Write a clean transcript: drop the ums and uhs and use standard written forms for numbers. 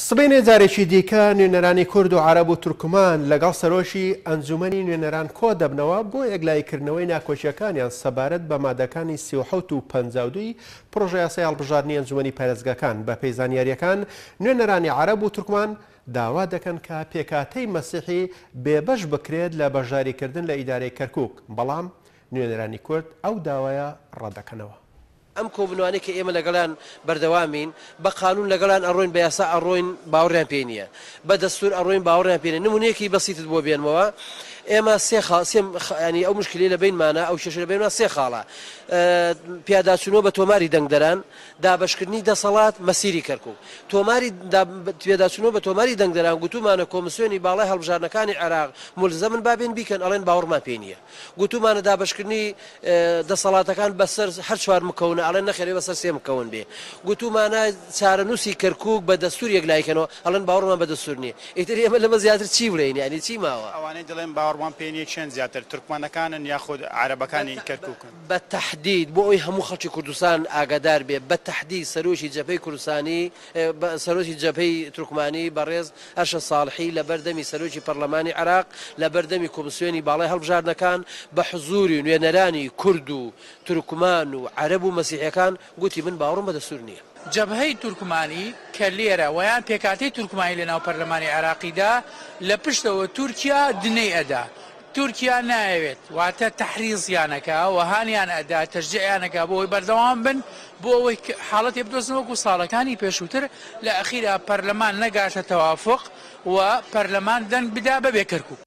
سبەینێ جارێکی دیکە نوێنەرانی کورد و عەرەب و تورکمان لەگەڵ سەرۆشی ئەنجومەنی نوێنەران کۆ دەبنەوە بۆ یەکلایکردنەوەی ناکۆچیەکانیان سەبارەت بە مادەکانی 37 و 52 پرۆژە یاسای هەڵبژاردننی ئەنجومەنی پارێزگاکان. بە پێی زانیاریەکان نوێنەرانی عەرەب و تورکمان داوا دەکەن کە پێکاتەی مەسیحی بێبەش بکرێت لە بەشداریکردن لە ئیدارەی کەرکووک، بەڵام نوێنەرانی کورد ئەو داوایە ڕەدەکەنەوە. ئەم کۆبنوانەی کە ئێمە لەگەڵان بەردەوامین بە قانون لەگەڵان ئەڕۆین بە یاسا ئەڕۆین باوەڕیان پێ نییە، بە دەستور ئەڕۆین باوەڕیان پێ نییە. نمونەیەکی بەسیتت بۆ بێنمەوە، ئێمە ینی ئەو مشکلی لە بینمانە ئەو شەش لە بینمان سێ خاڵە: پیاداچوونەوە بە تۆماری دەنگدەران، دابەشکردنی دەسەڵات، مەسیری کەرکووک. تۆماری پیاداچوونەوە بە تۆماری دەنگدەران گوتومانە کۆمسیۆنی باڵای هەڵبژاردنەکانی عێراق مولزەمن بابێن بیکەن، ئەڵێن باوەڕمان پێ نییە. گوتومانە دابەشکردنی دەسەڵاتەکان بەسەر هەر چوار مکەونە، ئەڵێن نەخێرێ بەسەر سێ مکەون بێ. گوتومانە چارەنووسی کەرکووک بە دەستور یەکلایکەنەوە، ئەڵێن باوەڕمان بە دەستور نییە. ئیتر ئێمە لەمە زیاتر چی بڵێین؟ یعنی چی ماوە؟ ئەوانەی دەڵێن باوەڕمان پێ نییە چێن زیاتر تورکمانەکانن یاخود عەرەبەکانی کەرکووکن؟ بە تەحدید بۆ ئەوی هەموو خەڵکی کوردستان ئاگادار بێ، بە تەحدید سەرۆشی جەبهەی کوردستانی، سەرۆشی جەبهەی تورکمانی بەڕێز ئەرشە ساڵحی لە بەردەمی سەرۆکی پەرلەمانی عێراق لە بەردەمی کۆمسیۆنی باڵای هەڵبژاردنەکان بە حزوری نوێنەرانی کورد و تورکمان و عەرەب و مەسیحیەکان گوتی من باوەڕم بە دەستور نییە. جەبهەی تورکمانی کە لێرە ویان پێکاتەی تورکمانی لەناو پەرلەمانی عێراقیدا لە پشتەوە تورکیا دنەی ئەدا، تورکیا نایەوێت واتە تەحریزیانەکە وەهانیان ئەدا تەشجیعیانەکە بۆ ئەوەی بەردەوام بن، بۆ ئەوەی حاڵەتی بدۆزنەوە وەکو ساڵەکانی پێشووتر. لە ئەخیرا پەرلەمان نەگاتە تەوافق و پەرلەمان دەنگ بدا بەبێ کەرکووک.